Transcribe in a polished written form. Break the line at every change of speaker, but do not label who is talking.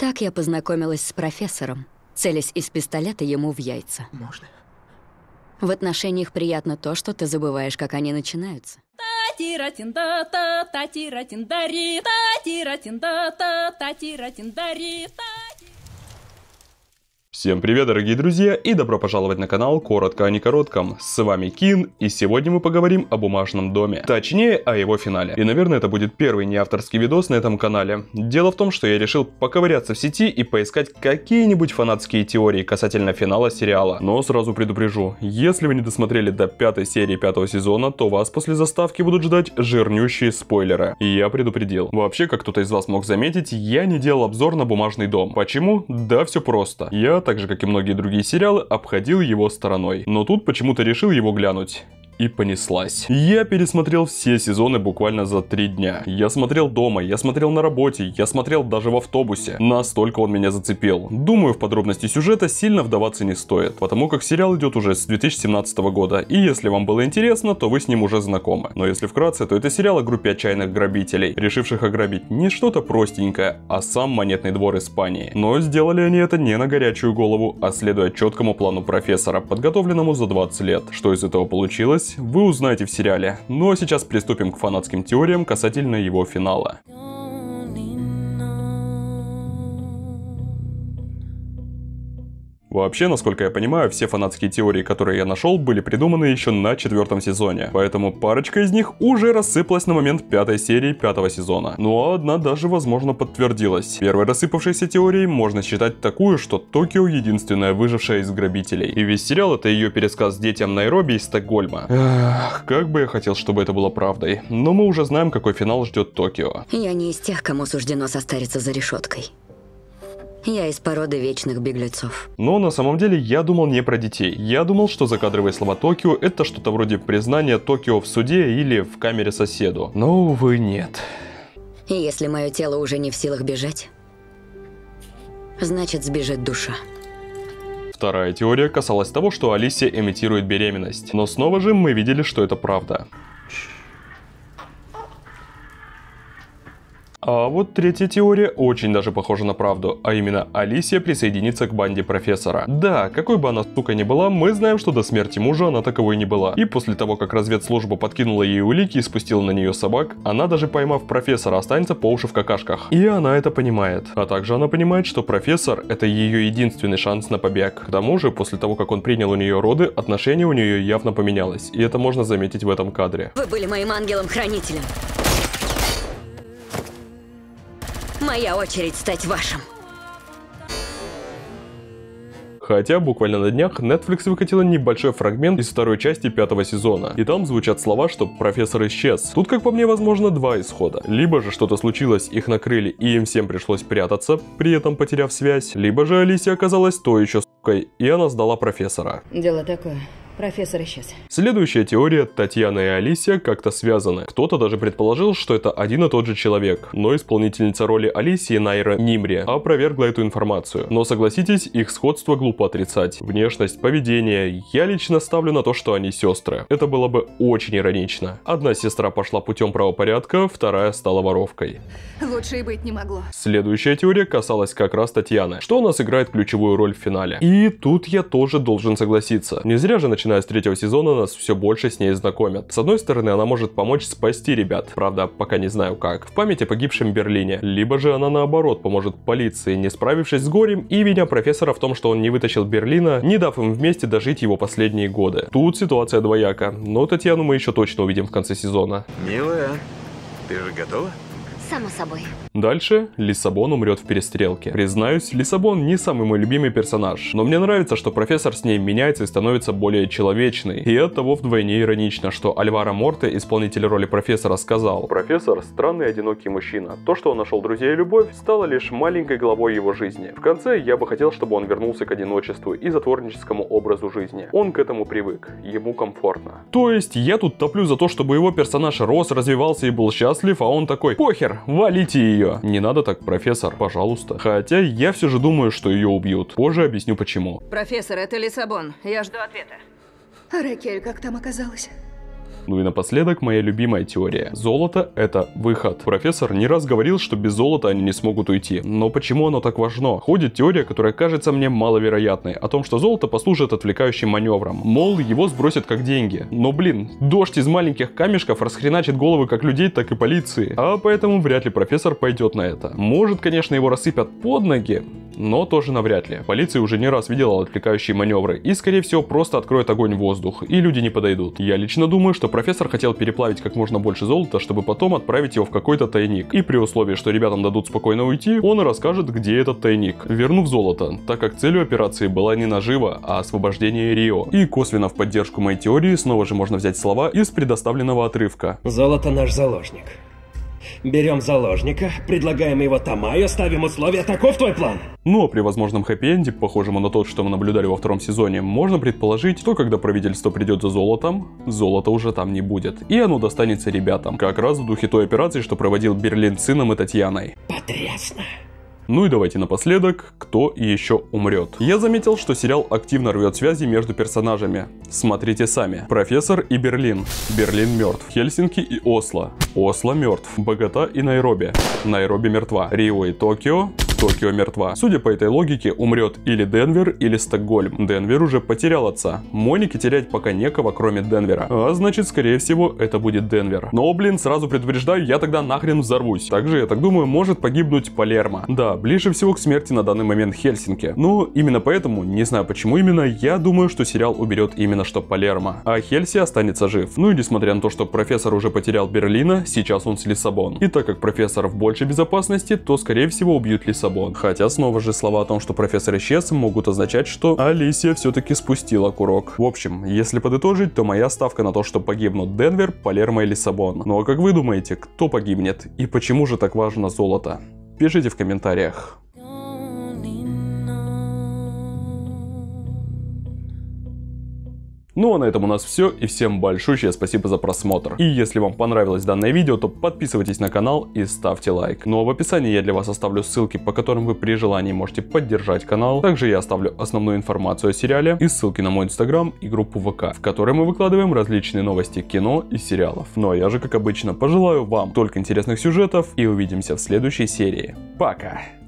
Так я познакомилась с профессором, целясь из пистолета ему в яйца.
Можно?
В отношениях приятно то, что ты забываешь, как они начинаются.
Всем привет, дорогие друзья, и добро пожаловать на канал Коротко о некоротком. С вами Кин, и сегодня мы поговорим о «Бумажном доме». Точнее, о его финале. И, наверное, это будет первый неавторский видос на этом канале. Дело в том, что я решил поковыряться в сети и поискать какие-нибудь фанатские теории касательно финала сериала. Но сразу предупрежу, если вы не досмотрели до 5-й серии 5-го сезона, то вас после заставки будут ждать жирнющие спойлеры. И я предупредил. Вообще, как кто-то из вас мог заметить, я не делал обзор на «Бумажный дом». Почему? Да все просто. Я, так же как и многие другие сериалы, обходил его стороной. Но тут почему-то решил его глянуть. И понеслась. Я пересмотрел все сезоны буквально за 3 дня. Я смотрел дома, я смотрел на работе, я смотрел даже в автобусе. Настолько он меня зацепил. Думаю, в подробности сюжета сильно вдаваться не стоит, потому как сериал идет уже с 2017 года. И если вам было интересно, то вы с ним уже знакомы. Но если вкратце, то это сериал о группе отчаянных грабителей, решивших ограбить не что-то простенькое, а сам монетный двор Испании. Но сделали они это не на горячую голову, а следуя четкому плану профессора, подготовленному за 20 лет. Что из этого получилось, вы узнаете в сериале. Ну а сейчас приступим к фанатским теориям касательно его финала. Вообще, насколько я понимаю, все фанатские теории, которые я нашел, были придуманы еще на 4-м сезоне. Поэтому парочка из них уже рассыпалась на момент 5-й серии 5-го сезона. Ну а одна даже, возможно, подтвердилась. Первой рассыпавшейся теорией можно считать такую, что Токио единственная выжившая из грабителей. И весь сериал — это ее пересказ детям Найроби из Стокгольма. Эх, как бы я хотел, чтобы это было правдой. Но мы уже знаем, какой финал ждет Токио.
Я не из тех, кому суждено состариться за решеткой. Я из породы вечных беглецов.
Но на самом деле я думал не про детей. Я думал, что закадровые слова Токио — это что-то вроде признания Токио в суде или в камере соседу. Но, увы, нет.
И если мое тело уже не в силах бежать, значит, сбежит душа.
Вторая теория касалась того, что Алисия имитирует беременность. Но снова же мы видели, что это правда. А вот третья теория очень даже похожа на правду, а именно Алисия присоединится к банде профессора. Да, какой бы она сука ни была, мы знаем, что до смерти мужа она таковой не была. И после того, как разведслужба подкинула ей улики и спустила на нее собак, она даже поймав профессора, останется по уши в какашках. И она это понимает. А также она понимает, что профессор — это ее единственный шанс на побег. К тому же, после того, как он принял у нее роды, отношение у нее явно поменялось. И это можно заметить в этом кадре.
Вы были моим ангелом-хранителем. Моя очередь стать вашим.
Хотя буквально на днях Netflix выкатила небольшой фрагмент из второй части 5-го сезона. И там звучат слова, что профессор исчез. Тут, как по мне, возможно, два исхода. Либо же что-то случилось, их накрыли и им всем пришлось прятаться, при этом потеряв связь. Либо же Алисия оказалась той еще сукой, и она сдала профессора.
Дело такое. Профессор исчез.
Следующая теория: Татьяна и Алисия как-то связаны. Кто-то даже предположил, что это один и тот же человек. Но исполнительница роли Алисии, Найра Нимри, опровергла эту информацию. Но согласитесь, их сходство глупо отрицать. Внешность, поведение. Я лично ставлю на то, что они сестры. Это было бы очень иронично. Одна сестра пошла путем правопорядка, вторая стала воровкой.
Лучше и быть не могло.
Следующая теория касалась как раз Татьяны, что она сыграет ключевую роль в финале. И тут я тоже должен согласиться. Не зря же, начиная с 3-го сезона, нас все больше с ней знакомят. С одной стороны, она может помочь спасти ребят, правда, пока не знаю как, в память о погибшем Берлине. Либо же она наоборот поможет полиции, не справившись с горем, и виня профессора в том, что он не вытащил Берлина, не дав им вместе дожить его последние годы. Тут ситуация двояка, но Татьяну мы еще точно увидим в конце сезона.
Милая, ты же готова?
Само собой.
Дальше Лиссабон умрет в перестрелке. Признаюсь, Лиссабон не самый мой любимый персонаж, но мне нравится, что профессор с ней меняется и становится более человечной. И оттого вдвойне иронично, что Альваро Морте, исполнитель роли профессора, сказал: профессор — странный одинокий мужчина. То, что он нашел друзей и любовь, стало лишь маленькой главой его жизни. В конце я бы хотел, чтобы он вернулся к одиночеству и затворническому образу жизни. Он к этому привык, ему комфортно. То есть я тут топлю за то, чтобы его персонаж рос, развивался и был счастлив, а он такой: похер, валите ее. Не надо так, профессор, пожалуйста. Хотя я все же думаю, что ее убьют. Позже объясню почему.
Профессор, это Лиссабон. Я жду ответа.
Ракель, как там оказалась?
Ну и напоследок моя любимая теория. Золото — это выход. Профессор не раз говорил, что без золота они не смогут уйти. Но почему оно так важно? Ходит теория, которая кажется мне маловероятной, о том, что золото послужит отвлекающим маневром. Мол, его сбросят как деньги. Но блин, дождь из маленьких камешков расхреначит головы как людей, так и полиции. А поэтому вряд ли профессор пойдет на это. Может, конечно, его рассыпят под ноги, но тоже навряд ли. Полиция уже не раз видела отвлекающие маневры и, скорее всего, просто откроет огонь в воздух, и люди не подойдут. Я лично думаю, что профессор хотел переплавить как можно больше золота, чтобы потом отправить его в какой-то тайник. И при условии, что ребятам дадут спокойно уйти, он расскажет, где этот тайник, вернув золото, так как целью операции была не нажива, а освобождение Рио. И косвенно в поддержку моей теории снова же можно взять слова из предоставленного отрывка.
Золото наш заложник. Берем заложника, предлагаем его Тамаю, ставим условия, таков твой план?
Но при возможном хэппи-энде, похожему на тот, что мы наблюдали во втором сезоне, можно предположить, что когда правительство придет за золотом, золота уже там не будет. И оно достанется ребятам. Как раз в духе той операции, что проводил Берлин с сыном и Татьяной.
Потрясно.
Ну и давайте напоследок, кто еще умрет. Я заметил, что сериал активно рвет связи между персонажами. Смотрите сами. Профессор и Берлин. Берлин мертв. Хельсинки и Осло. Осло мертв. Богота и Найроби. Найроби мертва. Рио и Токио. Токио мертва. Судя по этой логике, умрет или Денвер, или Стокгольм. Денвер уже потерял отца. Монике терять пока некого, кроме Денвера. А значит, скорее всего, это будет Денвер. Но, блин, сразу предупреждаю, я тогда нахрен взорвусь. Также, я так думаю, может погибнуть Палермо. Да, ближе всего к смерти на данный момент Хельсинки. Но именно поэтому, не знаю почему именно, я думаю, что сериал уберет именно что Палермо. А Хельси останется жив. Ну и несмотря на то, что профессор уже потерял Берлина, сейчас он с Лиссабон. И так как профессор в большей безопасности, то скорее всего убьют Лиссабон. Хотя снова же слова о том, что профессор исчез, могут означать, что Алисия все-таки спустила курок. В общем, если подытожить, то моя ставка на то, что погибнут Денвер, Палермо и Лиссабон. Ну а как вы думаете, кто погибнет? И почему же так важно золото? Пишите в комментариях. Ну а на этом у нас все, и всем большущее спасибо за просмотр. И если вам понравилось данное видео, то подписывайтесь на канал и ставьте лайк. Ну а в описании я для вас оставлю ссылки, по которым вы при желании можете поддержать канал. Также я оставлю основную информацию о сериале и ссылки на мой инстаграм и группу ВК, в которой мы выкладываем различные новости кино и сериалов. Ну а я же, как обычно, пожелаю вам только интересных сюжетов и увидимся в следующей серии. Пока!